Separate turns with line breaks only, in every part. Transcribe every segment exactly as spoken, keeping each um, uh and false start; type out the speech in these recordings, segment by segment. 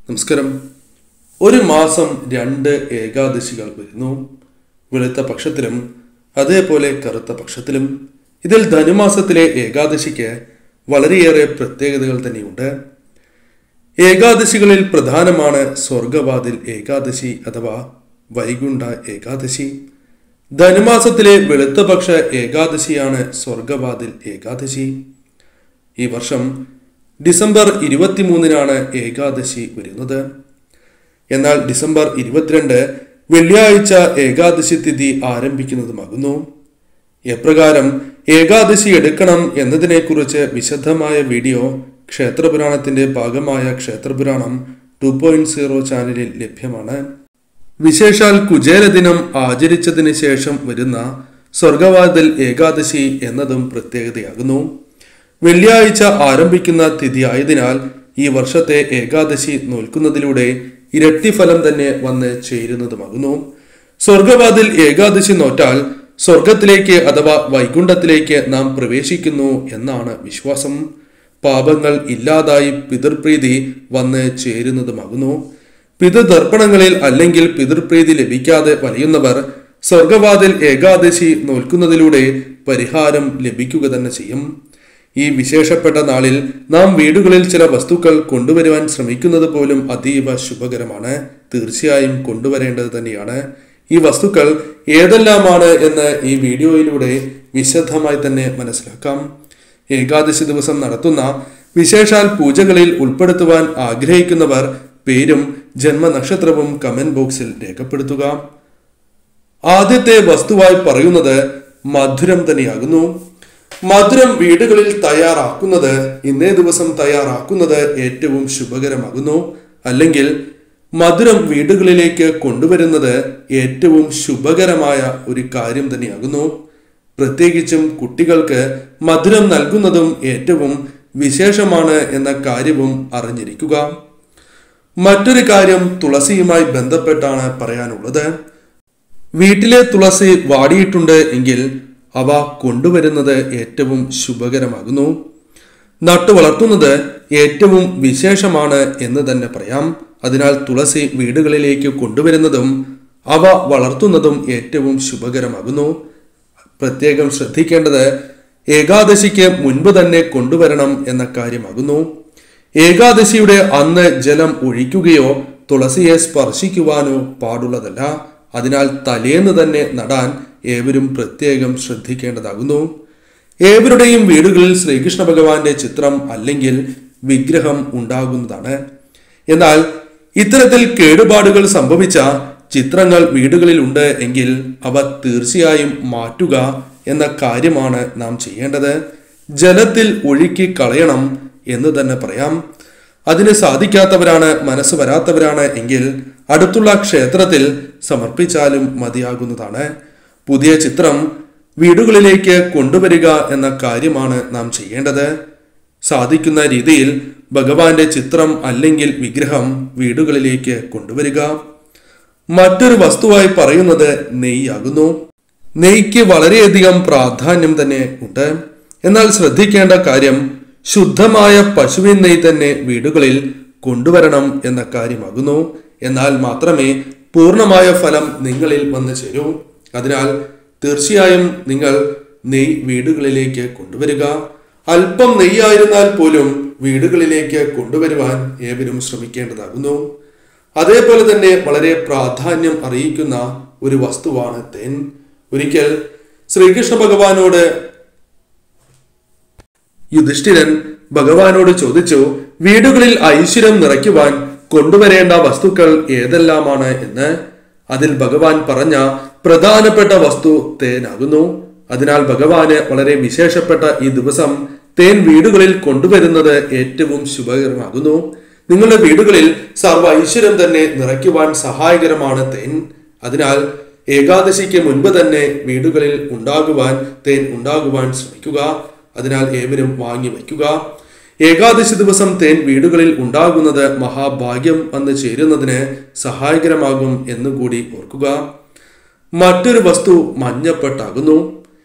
നമസ്കാരം. ഒരു മാസം രണ്ട് ഏകാദശികൾ വരുന്നു. വെളുത്ത പക്ഷത്തിലും അതേപോലെ കറുത്ത പക്ഷത്തിലും. ഇതിൽ ധനുമാസത്തിലെ ഏകാദശിക്ക് വളരെയേറെ പ്രത്യേകതകൾ തന്നെയുണ്ട്. ഏകാദശികളിൽ പ്രധാനമാണ് സ്വർഗവാതിൽ ഏകാദശി അഥവാ വൈകുണ്ഠ ഏകാദശി. ധനുമാസത്തിലെ വെളുത്ത പക്ഷ ഏകാദശിയാണ് സ്വർഗവാതിൽ ഏകാദശി. ഈ വർഷം ഡിസംബർ ഇരുപത്തിമൂന്നിനാണ് ഏകാദശി വരുന്നത്. എന്നാൽ ഡിസംബർ ഇരുപത്തിരണ്ട് വെള്ളിയാഴ്ച ഏകാദശി തിഥി ആരംഭിക്കുന്നതുമാകുന്നു. എപ്രകാരം ഏകാദശി എടുക്കണം എന്നതിനെക്കുറിച്ച് വിശദമായ വീഡിയോ ക്ഷേത്രപുരാണത്തിന്റെ ഭാഗമായ ക്ഷേത്രപുരാണം ടു പോയിന്റ് സീറോ ചാനലിൽ ലഭ്യമാണ്. വിശേഷാൽ കുചേല ദിനം ആചരിച്ചതിന് ശേഷം വരുന്ന സ്വർഗവാതിൽ ഏകാദശി എന്നതും പ്രത്യേകതയാകുന്നു. വെള്ളിയാഴ്ച ആരംഭിക്കുന്ന തിഥി ആയതിനാൽ ഈ വർഷത്തെ ഏകാദശി നോൽക്കുന്നതിലൂടെ ഇരട്ടി ഫലം തന്നെ വന്ന് ചേരുന്നതുമാകുന്നു. സ്വർഗവാതിൽ ഏകാദശി നോറ്റാൽ സ്വർഗത്തിലേക്ക് അഥവാ വൈകുണ്ഠത്തിലേക്ക് നാം പ്രവേശിക്കുന്നു എന്നാണ് വിശ്വാസം. പാപങ്ങൾ ഇല്ലാതായി പിതൃപ്രീതി വന്ന് ചേരുന്നതുമാകുന്നു. പിതൃതർപ്പണങ്ങളിൽ അല്ലെങ്കിൽ പിതൃപ്രീതി ലഭിക്കാതെ വലയുന്നവർ സ്വർഗവാതിൽ ഏകാദശി നോൽക്കുന്നതിലൂടെ പരിഹാരം ലഭിക്കുക തന്നെ ചെയ്യും. ഈ വിശേഷപ്പെട്ട നാളിൽ നാം വീടുകളിൽ ചില വസ്തുക്കൾ കൊണ്ടുവരുവാൻ ശ്രമിക്കുന്നത് പോലും അതീവ ശുഭകരമാണ്. തീർച്ചയായും കൊണ്ടുവരേണ്ടത് തന്നെയാണ്. ഈ വസ്തുക്കൾ ഏതെല്ലാമാണ് എന്ന് ഈ വീഡിയോയിലൂടെ വിശദമായി തന്നെ മനസ്സിലാക്കാം. ഏകാദശി ദിവസം നടത്തുന്ന വിശേഷാൽ പൂജകളിൽ ഉൾപ്പെടുത്തുവാൻ ആഗ്രഹിക്കുന്നവർ പേരും ജന്മനക്ഷത്രവും കമന്റ് ബോക്സിൽ രേഖപ്പെടുത്തുക. ആദ്യത്തെ വസ്തുവായി പറയുന്നത് മധുരം തന്നെയാകുന്നു. മധുരം വീടുകളിൽ തയ്യാറാക്കുന്നത് ഇന്നേ ദിവസം തയ്യാറാക്കുന്നത് ഏറ്റവും ശുഭകരമാകുന്നു. അല്ലെങ്കിൽ മധുരം വീടുകളിലേക്ക് കൊണ്ടുവരുന്നത് ഏറ്റവും ശുഭകരമായ ഒരു കാര്യം തന്നെയാകുന്നു. പ്രത്യേകിച്ചും കുട്ടികൾക്ക് മധുരം നൽകുന്നതും ഏറ്റവും വിശേഷമാണ് എന്ന കാര്യവും അറിഞ്ഞിരിക്കുക. മറ്റൊരു കാര്യം തുളസിയുമായി ബന്ധപ്പെട്ടാണ് പറയാനുള്ളത്. വീട്ടിലെ തുളസി വാടിയിട്ടുണ്ട് എങ്കിൽ അവ കൊണ്ടുവരുന്നത് ഏറ്റവും ശുഭകരമാകുന്നു. നട്ടു വളർത്തുന്നത് ഏറ്റവും വിശേഷമാണ് എന്ന് തന്നെ പറയാം. അതിനാൽ തുളസി വീടുകളിലേക്ക് കൊണ്ടുവരുന്നതും അവ വളർത്തുന്നതും ഏറ്റവും ശുഭകരമാകുന്നു. പ്രത്യേകം ശ്രദ്ധിക്കേണ്ടത് ഏകാദശിക്ക് മുൻപ് തന്നെ കൊണ്ടുവരണം എന്ന കാര്യമാകുന്നു. ഏകാദശിയുടെ അന്ന് ജലം ഒഴിക്കുകയോ തുളസിയെ സ്പർശിക്കുവാനോ പാടുള്ളതല്ല. അതിനാൽ തലേന്ന് തന്നെ നടാൻ ഏവരും പ്രത്യേകം ശ്രദ്ധിക്കേണ്ടതാകുന്നു. ഏവരുടെയും വീടുകളിൽ ശ്രീകൃഷ്ണ ഭഗവാന്റെ ചിത്രം അല്ലെങ്കിൽ വിഗ്രഹം ഉണ്ടാകുന്നതാണ്. എന്നാൽ ഇത്തരത്തിൽ കേടുപാടുകൾ സംഭവിച്ച ചിത്രങ്ങൾ വീടുകളിൽ ഉണ്ട് എങ്കിൽ അവ തീർച്ചയായും മാറ്റുക എന്ന കാര്യമാണ് നാം ചെയ്യേണ്ടത്. ജലത്തിൽ ഒഴുക്കി കളയണം എന്ന് തന്നെ പറയാം. അതിന് സാധിക്കാത്തവരാണ്, മനസ്സ് വരാത്തവരാണ് എങ്കിൽ അടുത്തുള്ള ക്ഷേത്രത്തിൽ സമർപ്പിച്ചാലും മതിയാകുന്നതാണ്. പുതിയ ചിത്രം വീടുകളിലേക്ക് കൊണ്ടുവരിക എന്ന കാര്യമാണ് നാം ചെയ്യേണ്ടത്. സാധിക്കുന്ന രീതിയിൽ ഭഗവാന്റെ ചിത്രം അല്ലെങ്കിൽ വിഗ്രഹം വീടുകളിലേക്ക് കൊണ്ടുവരിക. മറ്റൊരു വസ്തുവായി പറയുന്നത് നെയ്യാകുന്നു. നെയ്ക്ക് വളരെയധികം പ്രാധാന്യം തന്നെ ഉണ്ട്. എന്നാൽ ശ്രദ്ധിക്കേണ്ട കാര്യം ശുദ്ധമായ പശുവിൻ നെയ്യ് തന്നെ വീടുകളിൽ കൊണ്ടുവരണം എന്ന കാര്യമാകുന്നു. എന്നാൽ മാത്രമേ പൂർണ്ണമായ ഫലം നിങ്ങളിൽ വന്നു ചേരൂ. അതിനാൽ തീർച്ചയായും നിങ്ങൾ നെയ്യ് വീടുകളിലേക്ക് കൊണ്ടുവരിക. അല്പം നെയ്യായിരുന്നാൽ പോലും വീടുകളിലേക്ക് കൊണ്ടുവരുവാൻ ഏവരും ശ്രമിക്കേണ്ടതാകുന്നു. അതേപോലെ തന്നെ വളരെ പ്രാധാന്യം അറിയിക്കുന്ന ഒരു വസ്തുവാണ് തേൻ. ഒരിക്കൽ ശ്രീകൃഷ്ണ ഭഗവാനോട് യുധിഷ്ഠിരൻ ഭഗവാനോട് ചോദിച്ചു, വീടുകളിൽ ഐശ്വര്യം നിറയ്ക്കുവാൻ കൊണ്ടുവരേണ്ട വസ്തുക്കൾ ഏതെല്ലാമാണ് എന്ന്. അതിൽ ഭഗവാൻ പറഞ്ഞ പ്രധാനപ്പെട്ട വസ്തു തേനാകുന്നു. അതിനാൽ ഭഗവാന് വളരെ വിശേഷപ്പെട്ട ഈ ദിവസം തേൻ വീടുകളിൽ കൊണ്ടുവരുന്നത് ഏറ്റവും ശുഭകരമാകുന്നു. നിങ്ങളുടെ വീടുകളിൽ സർവ്വ ഐശ്വര്യം തന്നെ നിറയ്ക്കുവാൻ സഹായകരമാണ് തേൻ. അതിനാൽ ഏകാദശിക്ക് മുൻപ് തന്നെ വീടുകളിൽ ഉണ്ടാകുവാൻ തേൻ ഉണ്ടാകുവാൻ ശ്രമിക്കുക. അതിനാൽ ഏവരും വാങ്ങി വയ്ക്കുക. ഏകാദശി ദിവസം തേൻ വീടുകളിൽ ഉണ്ടാകുന്നത് മഹാഭാഗ്യം വന്ന് ചേരുന്നതിന് സഹായകരമാകും എന്നുകൂടി ഓർക്കുക. മറ്റൊരു വസ്തു മഞ്ഞപ്പട്ടാകുന്നു.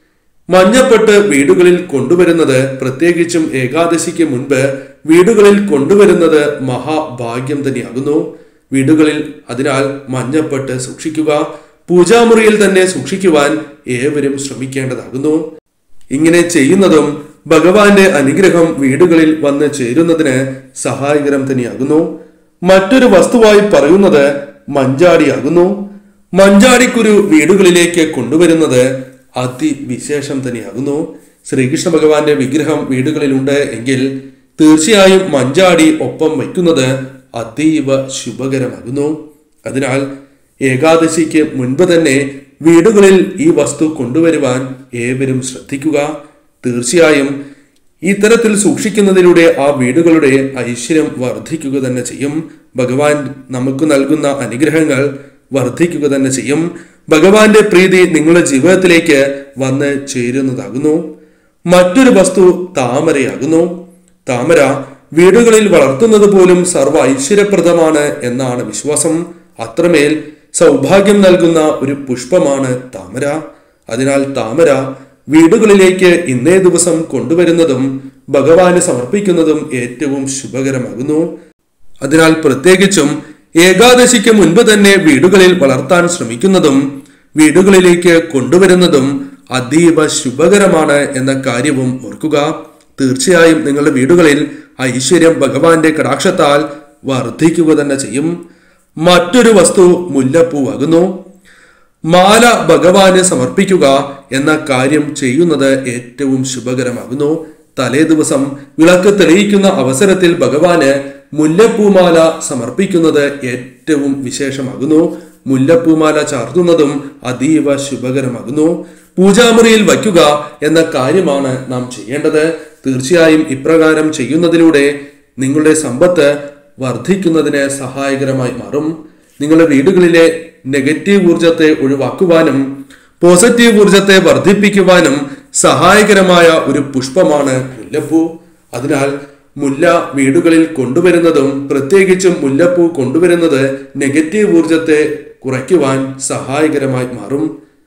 മഞ്ഞപ്പെട്ട് വീടുകളിൽ കൊണ്ടുവരുന്നത്, പ്രത്യേകിച്ചും ഏകാദശിക്ക് മുൻപ് വീടുകളിൽ കൊണ്ടുവരുന്നത് മഹാഭാഗ്യം തന്നെയാകുന്നു. വീടുകളിൽ അതിനാൽ മഞ്ഞപ്പെട്ട് സൂക്ഷിക്കുക. പൂജാമുറിയിൽ തന്നെ സൂക്ഷിക്കുവാൻ ഏവരും ശ്രമിക്കേണ്ടതാകുന്നു. ഇങ്ങനെ ചെയ്യുന്നതും ഭഗവാന്റെ അനുഗ്രഹം വീടുകളിൽ വന്ന് ചേരുന്നതിന് സഹായകരം തന്നെയാകുന്നു. മറ്റൊരു വസ്തുവായി പറയുന്നത് മഞ്ചാടിയാകുന്നു. മഞ്ചാടിക്കുരു വീടുകളിലേക്ക് കൊണ്ടുവരുന്നത് അതിവിശേഷം തന്നെയാകുന്നു. ശ്രീകൃഷ്ണ ഭഗവാന്റെ വിഗ്രഹം വീടുകളിലുണ്ട് എങ്കിൽ തീർച്ചയായും മഞ്ചാടി ഒപ്പം വയ്ക്കുന്നത് അതീവ ശുഭകരമാകുന്നു. അതിനാൽ ഏകാദശിക്ക് മുൻപ് തന്നെ വീടുകളിൽ ഈ വസ്തു കൊണ്ടുവരുവാൻ ഏവരും ശ്രദ്ധിക്കുക. തീർച്ചയായും ഇത്തരത്തിൽ സൂക്ഷിക്കുന്നതിലൂടെ ആ വീടുകളുടെ ഐശ്വര്യം വർദ്ധിക്കുക തന്നെ ചെയ്യും. ഭഗവാൻ നമുക്ക് നൽകുന്ന അനുഗ്രഹങ്ങൾ വർദ്ധിക്കുക തന്നെ ചെയ്യും. ഭഗവാന്റെ പ്രീതി നിങ്ങളുടെ ജീവിതത്തിലേക്ക് വന്ന് ചേരുന്നതാകുന്നു. മറ്റൊരു വസ്തു താമരയാകുന്നു. താമര വീടുകളിൽ വളർത്തുന്നത് പോലും സർവ ഐശ്വര്യപ്രദമാണ് എന്നാണ് വിശ്വാസം. അത്രമേൽ സൗഭാഗ്യം നൽകുന്ന ഒരു പുഷ്പമാണ് താമര. അതിനാൽ താമര വീടുകളിലേക്ക് ഇന്നേ ദിവസം കൊണ്ടുവരുന്നതും ഭഗവാന് സമർപ്പിക്കുന്നതും ഏറ്റവും ശുഭകരമാകുന്നു. അതിനാൽ പ്രത്യേകിച്ചും ഏകാദശിക്ക് മുൻപ് തന്നെ വീടുകളിൽ വളർത്താൻ ശ്രമിക്കുന്നതും വീടുകളിലേക്ക് കൊണ്ടുവരുന്നതും അതീവ ശുഭകരമാണ് എന്ന കാര്യവും ഓർക്കുക. തീർച്ചയായും നിങ്ങളുടെ വീടുകളിൽ ഐശ്വര്യം ഭഗവാന്റെ കടാക്ഷത്താൽ വർദ്ധിക്കുക തന്നെ ചെയ്യും. മറ്റൊരു വസ്തു മുല്ലപ്പൂവാകുന്നു. മാല ഭഗവാന് സമർപ്പിക്കുക എന്ന കാര്യം ചെയ്യുന്നത് ഏറ്റവും ശുഭകരമാകുന്നു. തലേ ദിവസം വിളക്ക് തെളിയിക്കുന്ന അവസരത്തിൽ ഭഗവാന് മുല്ലപ്പൂമാല സമർപ്പിക്കുന്നത് ഏറ്റവും വിശേഷമാകുന്നു. മുല്ലപ്പൂമാല ചാർത്തുന്നതും അതീവ ശുഭകരമാകുന്നു. പൂജാമുറിയിൽ വയ്ക്കുക എന്ന കാര്യമാണ് നാം ചെയ്യേണ്ടത്. തീർച്ചയായും ഇപ്രകാരം ചെയ്യുന്നതിലൂടെ നിങ്ങളുടെ സമ്പത്ത് വർദ്ധിക്കുന്നതിന് സഹായകരമായി മാറും. നിങ്ങളുടെ വീടുകളിലെ നെഗറ്റീവ് ഊർജത്തെ ഒഴിവാക്കുവാനും പോസിറ്റീവ് ഊർജത്തെ വർദ്ധിപ്പിക്കുവാനും സഹായകരമായ ഒരു പുഷ്പമാണ് മുല്ലപ്പൂ. അതിനാൽ മുല്ല വീടുകളിൽ കൊണ്ടുവരുന്നതും പ്രത്യേകിച്ചും മുല്ലപ്പൂ കൊണ്ടുവരുന്നത് നെഗറ്റീവ് ഊർജത്തെ കുറയ്ക്കുവാൻ സഹായകരമായി മാറും.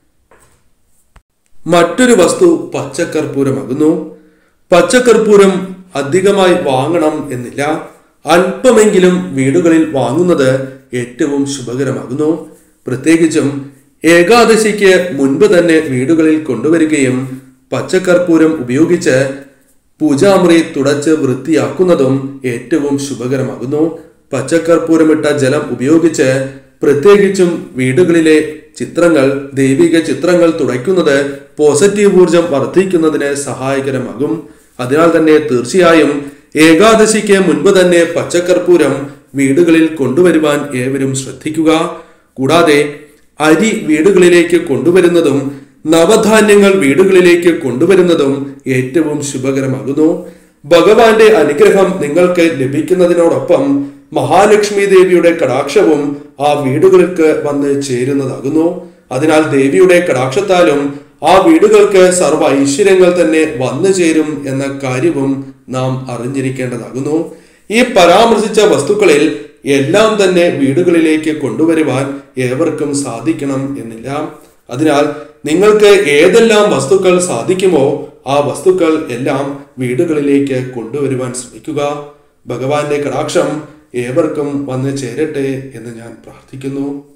മറ്റൊരു വസ്തു പച്ചക്കർപ്പൂരമാകുന്നു. പച്ചക്കർപ്പൂരം അധികമായി വാങ്ങണം എന്നില്ല. അല്പമെങ്കിലും വീടുകളിൽ വാങ്ങുന്നത് ഏറ്റവും ശുഭകരമാകുന്നു. പ്രത്യേകിച്ചും ഏകാദശിക്ക് മുൻപ് തന്നെ വീടുകളിൽ കൊണ്ടുവരികയും പച്ചക്കർപ്പൂരം ഉപയോഗിച്ച് പൂജാമുറി തുടച്ച് വൃത്തിയാക്കുന്നതും ഏറ്റവും ശുഭകരമാകുന്നു. പച്ചക്കർപ്പൂരമിട്ട ജലം ഉപയോഗിച്ച് പ്രത്യേകിച്ചും വീടുകളിലെ ചിത്രങ്ങൾ, ദൈവിക ചിത്രങ്ങൾ തുടയ്ക്കുന്നത് പോസിറ്റീവ് ഊർജം വർദ്ധിക്കുന്നതിന് സഹായകരമാകും. അതിനാൽ തന്നെ തീർച്ചയായും ഏകാദശിക്ക് മുൻപ് തന്നെ പച്ചക്കർപ്പൂരം വീടുകളിൽ കൊണ്ടുവരുവാൻ ഏവരും ശ്രദ്ധിക്കുക. കൂടാതെ അരി വീടുകളിലേക്ക് കൊണ്ടുവരുന്നതും നവധാന്യങ്ങൾ വീടുകളിലേക്ക് കൊണ്ടുവരുന്നതും ഏറ്റവും ശുഭകരമാകുന്നു. ഭഗവാന്റെ അനുഗ്രഹം നിങ്ങൾക്ക് ലഭിക്കുന്നതിനോടൊപ്പം മഹാലക്ഷ്മി ദേവിയുടെ കടാക്ഷവും ആ വീടുകൾക്ക് വന്ന് ചേരുന്നതാകുന്നു. അതിനാൽ ദേവിയുടെ കടാക്ഷത്താലും ആ വീടുകൾക്ക് സർവ്വ ഐശ്വര്യങ്ങൾ തന്നെ വന്നു ചേരും എന്ന കാര്യവും നാം അറിഞ്ഞിരിക്കേണ്ടതാകുന്നു. ഈ പരാമർശിച്ച വസ്തുക്കളിൽ എല്ലാം തന്നെ വീടുകളിലേക്ക് കൊണ്ടുവരുവാൻ ഏവർക്കും സാധിക്കണം എന്നില്ല. അതിനാൽ നിങ്ങൾക്ക് ഏതെല്ലാം വസ്തുക്കൾ സാധിക്കുമോ ആ വസ്തുക്കൾ എല്ലാം വീടുകളിലേക്ക് കൊണ്ടുവരുവാൻ ശ്രമിക്കുക. ഭഗവാന്റെ കടാക്ഷം ഏവർക്കും വന്നു ചേരട്ടെ എന്ന് ഞാൻ പ്രാർത്ഥിക്കുന്നു.